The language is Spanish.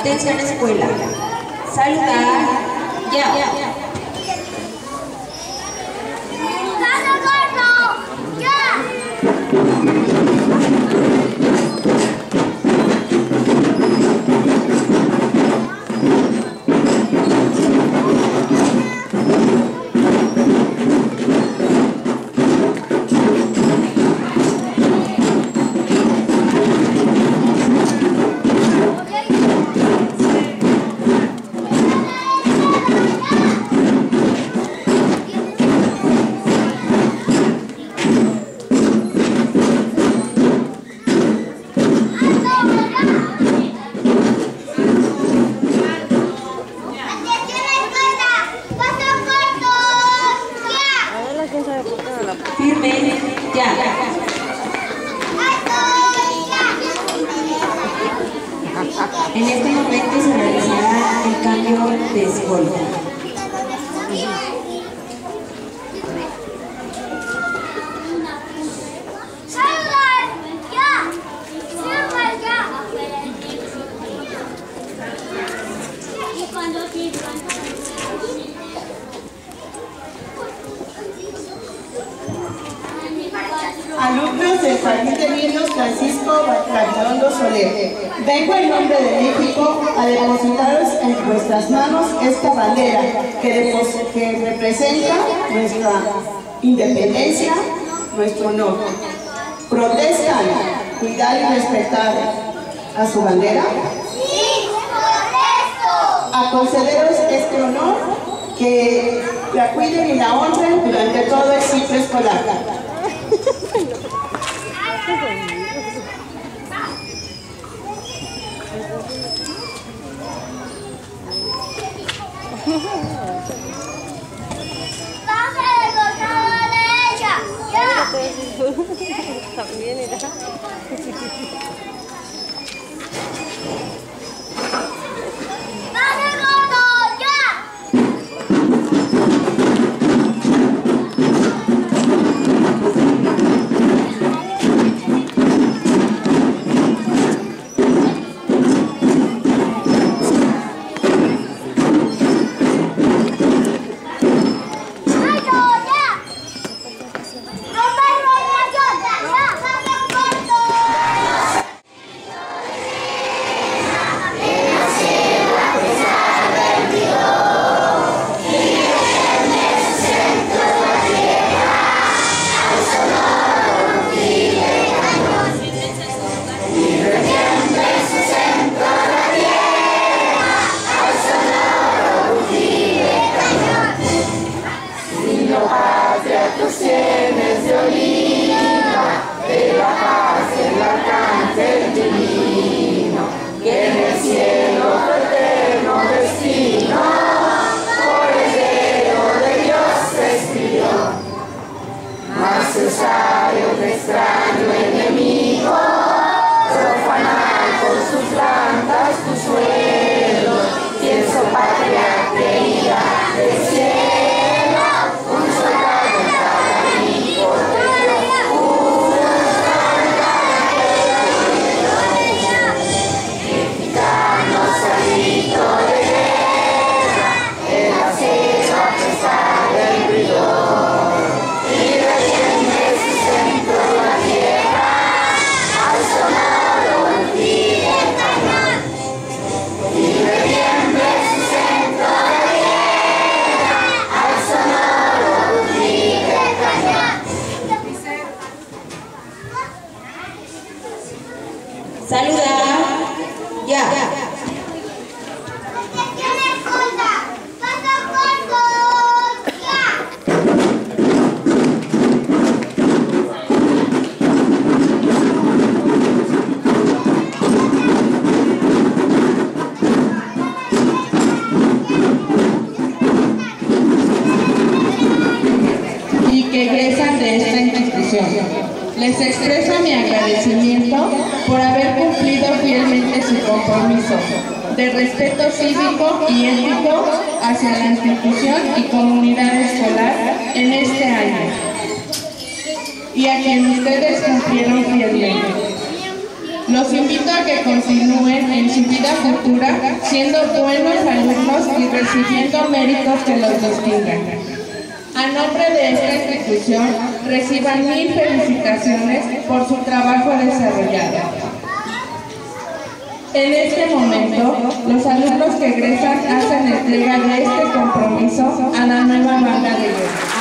Atención escuela. Saludar ya. Firme ya. En este momento se realizará el cambio de escolta. Alumnos del Jardín de Niños Francisco Gabilondo Soler, vengo en nombre de México a depositaros en vuestras manos esta bandera que representa nuestra independencia, nuestro honor. ¿Protestan cuidar y respetar a su bandera? ¡Sí, protesto! A concederos este honor, que la cuiden y la honren durante todo el ciclo escolar. ¡Baja del costado a la derecha! ¡Ya! También irá. ¡Baja el gordo! ¡Ya! Saludar ya. Y que egresan de esta institución. Les expreso mi agradecimiento por haber cumplido fielmente su compromiso de respeto cívico y ético hacia la institución y comunidad escolar en este año, y a quien ustedes cumplieron fielmente. Los invito a que continúen en su vida futura siendo buenos alumnos y recibiendo méritos que los distingan. A nombre de esta institución, reciban 1000 felicitaciones por su trabajo desarrollado. En este momento, los alumnos que egresan hacen entrega de este compromiso a la nueva banda de guerra.